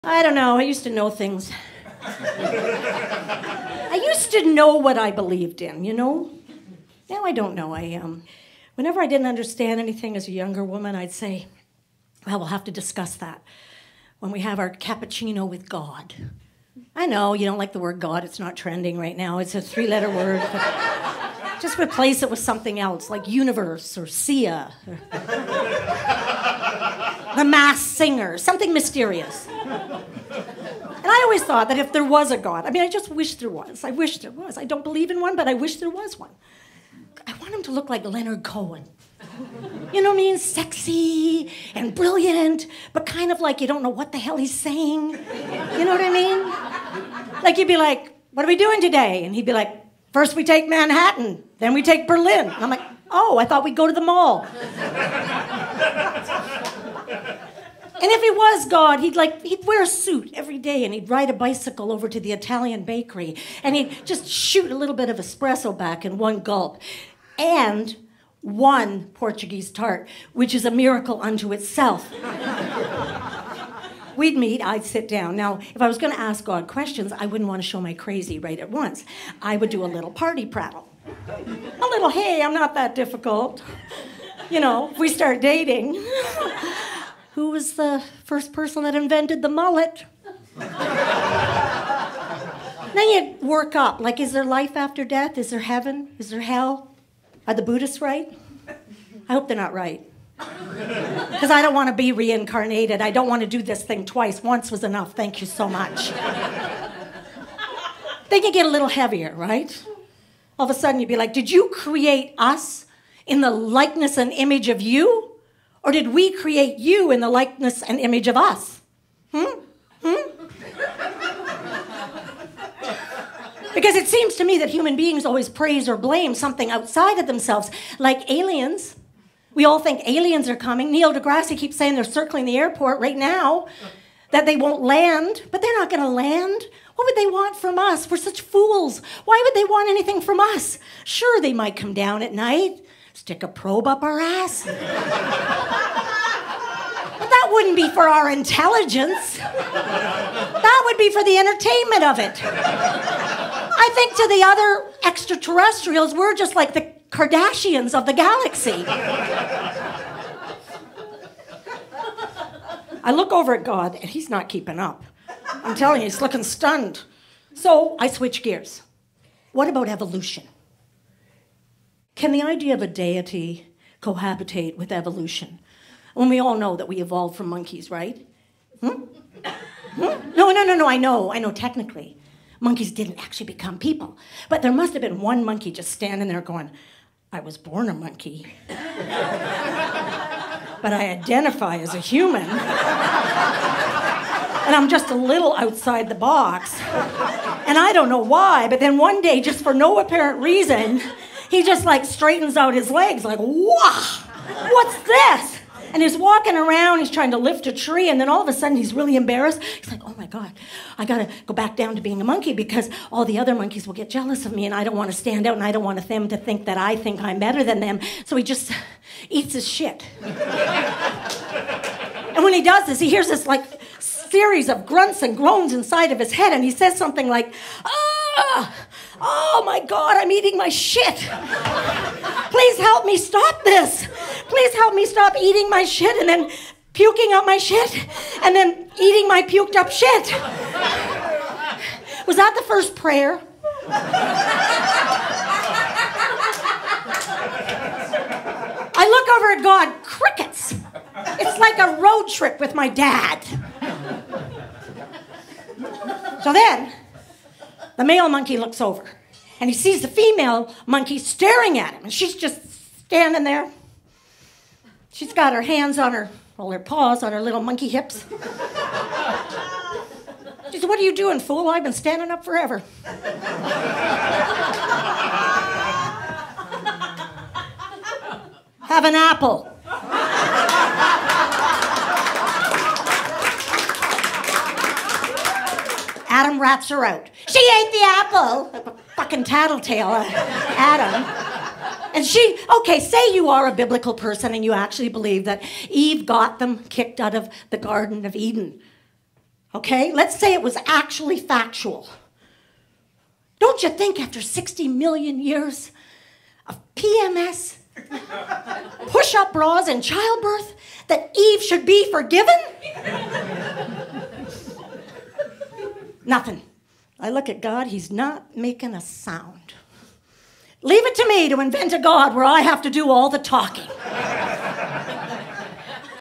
I don't know. I used to know things. I used to know what I believed in, you know? Now I don't know. Whenever I didn't understand anything as a younger woman, I'd say, well, we'll have to discuss that when we have our Cappuccino with God. I know you don't like the word God. It's not trending right now. It's a three-letter word. Just replace it with something else, like universe or Sia. Or the Masked Singer, something mysterious. And I always thought that if there was a God, I just wish there was. I wish there was. I don't believe in one, but I wish there was one. I want him to look like Leonard Cohen. You know what I mean? Sexy and brilliant, but kind of like you don't know what the hell he's saying. You know what I mean? Like you'd be like, what are we doing today? And he'd be like, first we take Manhattan, then we take Berlin. And I'm like, oh, I thought we'd go to the mall. And if he was God, he'd wear a suit every day and he'd ride a bicycle over to the Italian bakery and he'd just shoot a little bit of espresso back in one gulp. And one Portuguese tart, which is a miracle unto itself. We'd meet, I'd sit down. Now, if I was going to ask God questions, I wouldn't want to show my crazy right at once. I would do a little party prattle. A little, hey, I'm not that difficult. You know, if we start dating. Who was the first person that invented the mullet? Then you'd work up. Like, is there life after death? Is there heaven? Is there hell? Are the Buddhists right? I hope they're not right. Because I don't want to be reincarnated. I don't want to do this thing twice. Once was enough. Thank you so much. Then you get a little heavier, right? All of a sudden you'd be like, did you create us in the likeness and image of you? Or did we create you in the likeness and image of us? Because it seems to me that human beings always praise or blame something outside of themselves, like aliens. We all think aliens are coming. Neil deGrasse keeps saying they're circling the airport right now, that they won't land, but they're not going to land. What would they want from us? We're such fools. Why would they want anything from us? Sure, they might come down at night, stick a probe up our ass. But that wouldn't be for our intelligence. That would be for the entertainment of it. I think to the other extraterrestrials, we're just like the Kardashians of the galaxy. I look over at God, and he's not keeping up. I'm telling you, he's looking stunned. So I switch gears. What about evolution? Can the idea of a deity cohabitate with evolution? When we all know that we evolved from monkeys, right? No, I know technically. Monkeys didn't actually become people. But there must have been one monkey just standing there going, I was born a monkey. But I identify as a human. And I'm just a little outside the box. And I don't know why, but then one day, just for no apparent reason, he just straightens out his legs like, wow, what's this? And he's walking around, he's trying to lift a tree, and then all of a sudden he's really embarrassed. He's like, oh my God, I gotta go back down to being a monkey because all the other monkeys will get jealous of me and I don't want to stand out and I don't want them to think that I think I'm better than them. So he just eats his shit. And when he does this, he hears this series of grunts and groans inside of his head, and he says something like, oh my God, I'm eating my shit. Please help me stop this. Please help me stop eating my shit and then puking up my shit and then eating my puked up shit. Was that the first prayer? I look over at God, crickets. It's like a road trip with my dad. So then, the male monkey looks over, and he sees the female monkey staring at him, and she's just standing there. She's got her hands on her paws on her little monkey hips. She said, what are you doing, fool? I've been standing up forever. Have an apple. Adam rats her out. She ate the apple. Fucking tattletale, Adam. And say you are a biblical person and you actually believe that Eve got them kicked out of the Garden of Eden. Okay? Let's say it was actually factual. Don't you think after 60 million years of PMS, push-up bras, and childbirth that Eve should be forgiven? Nothing. I look at God, he's not making a sound. Leave it to me to invent a God where I have to do all the talking.